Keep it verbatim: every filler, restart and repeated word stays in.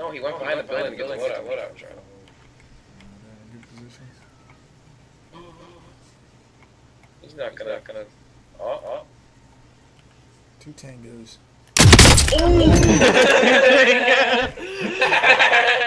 Oh, he went oh, behind the building to get the loadout. Loadout, Charlie. Good positions. He's not gonna. Not gonna. Oh, oh. Two tangos. Oh!